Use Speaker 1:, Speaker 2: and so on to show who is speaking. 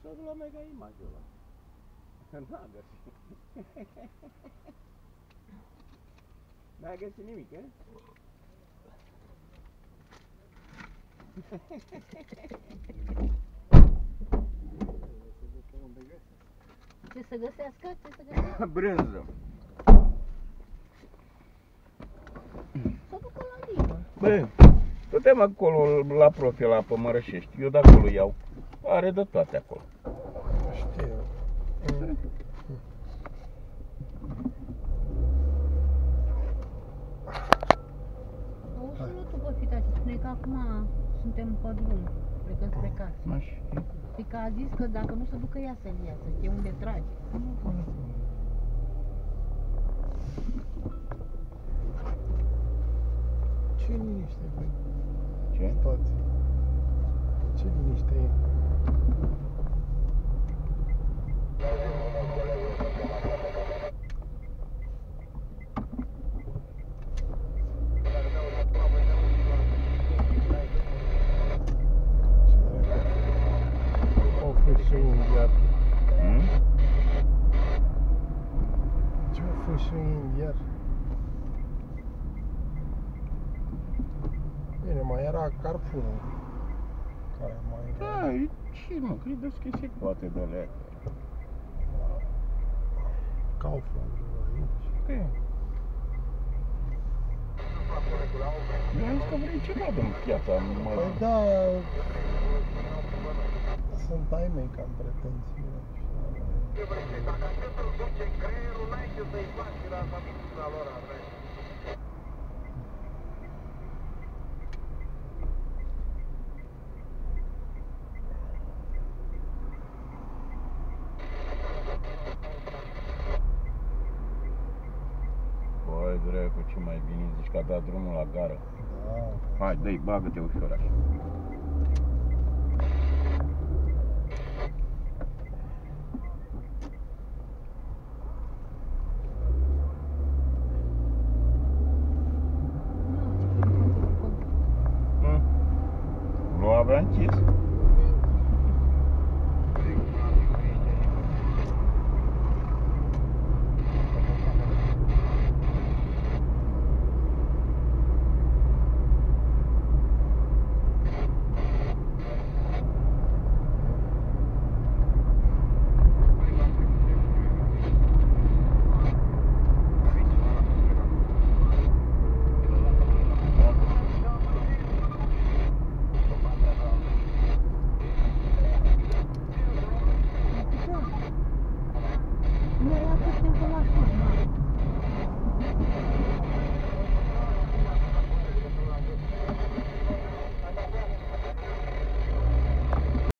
Speaker 1: s-a dus la Mega Image ăla. N-a găsit. N-a găsit nimic, e?
Speaker 2: Ce să găsească? Ce să găsească?
Speaker 1: Brânză.
Speaker 2: Să ducă la Lidl.
Speaker 1: Bă, du-te-mă acolo la profil, la Pămărășești. Eu de acolo iau. Are de toate acolo.
Speaker 3: Știu.
Speaker 2: Auzi-l tu pe fita și spune că acum suntem pe drum, plecăm spre casă. Păi că a zis că dacă nu se ducă ea să-l ia, să știe unde trage.
Speaker 3: Ce liniște, băi.
Speaker 1: Ce?
Speaker 3: Stați. Ce liniște e. O fost și indiar. Ce a fost și indiar? Bine, mai era Carrefour-ul. Care mai...
Speaker 1: Da, e ce mă, credeți că se poate de alea.
Speaker 3: Kaufland-ul aici.
Speaker 1: Ce? Eu am zis că vrei ceva din piața, mă...
Speaker 3: Păi da... Sunt ai mei că am pretenții.
Speaker 4: Dacă atât îl duce creierul, n-ai ce să-i faci la familia lor, Andrei.
Speaker 1: Băi, dracu, ce mai bine zici că a dat drumul la gară.
Speaker 3: Da.
Speaker 1: Hai, dă-i, bagă-te ușor așa. Nu avea închis.